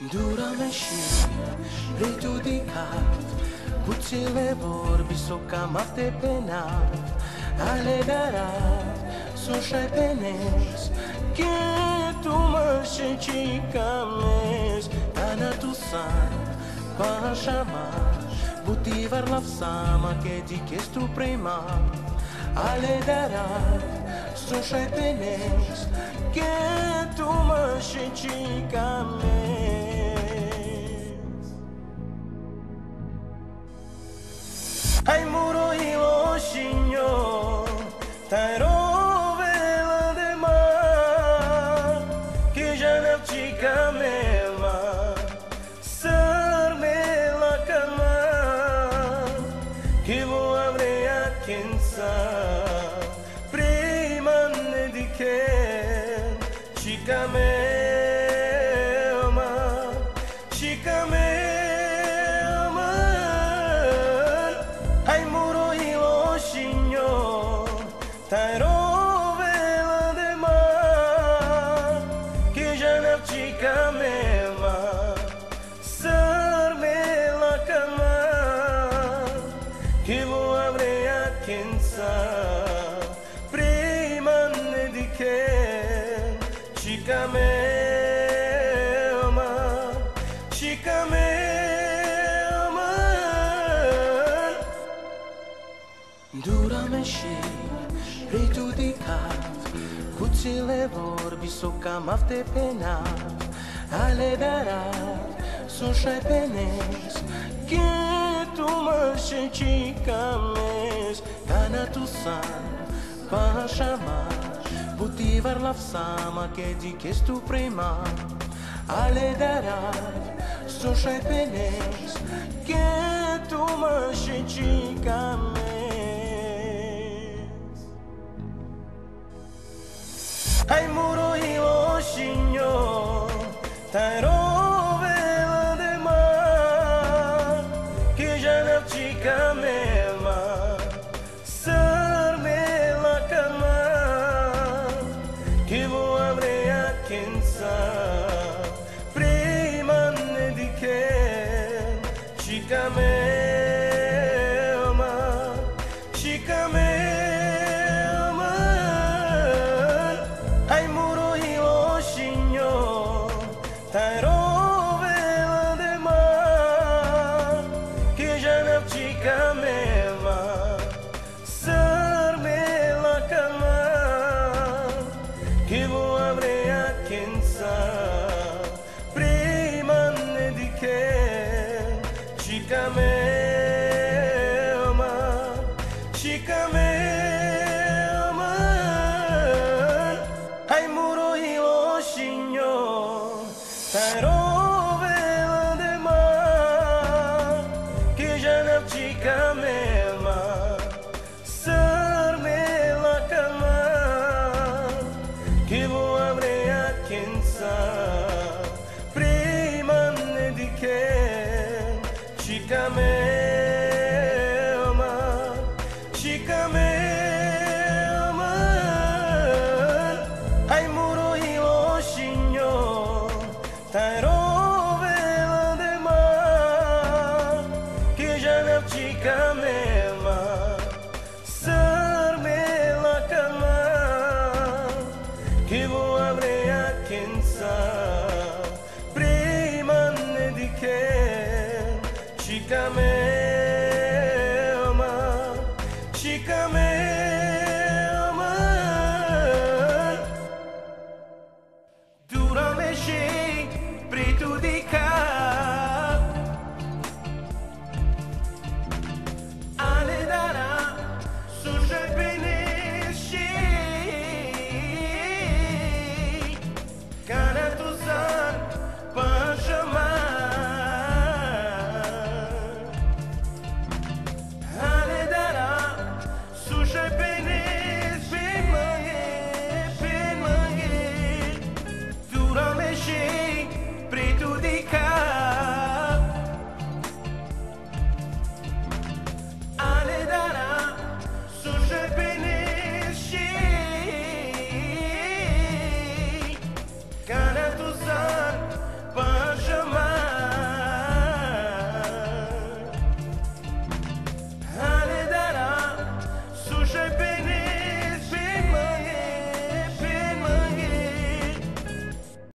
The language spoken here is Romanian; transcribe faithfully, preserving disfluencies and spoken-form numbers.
Durame și vrei tu de cap, puțile vorbi s-o cam afte pe nap. Ale darat, s-o-și-ai penes, che tu mă și cames. Tana tu san, pașama, butivar la sama, che di che stu prima. Ale darat, s-o-și-ai penes, che tu mă și cames. Hai muro ilo shigno, tai rovela de mar, che già ne chica mema, serme la cama, che vo avrei a pensa, prima ne di che chica mema, chica mema. Tai rovela de mar, che già ne chica mema, serme la cama, che vo avrei a pensa, prima ne di che chica mema, chica mema. Durame și vrei tu de cap, puțile vorbi s-o cam afte pe nap. Ale darat, s-o-și-ai penes, che tu mă și cames. Tana tu san, pașama, butivar la sama, che di che stu prima. Ale darat, s-o-și-ai penes, che tu mă și cames. Hai muro ilo shigno, tai rovela de mar, che già ne chica mema, serme la cama, che vo avrei a pensa, prima ne di che chica mema, chica mema. Tai rovela de mar, che già ne chica mema, serme la cama, che vo avrei a pensa, prima ne di che chica mema, chica mema. Hai muro ilo shigno, tai rovela de mar, che già ne chica mema, serme la cama, che vo avrei a pensa, prima ne di che chica mema, chica mema. Hai muro ilo shigno, tai rovela de mar, che già ne chica mema, serme la cama, che vo avrei a pensa, prima ne di che chica mema, chica mema.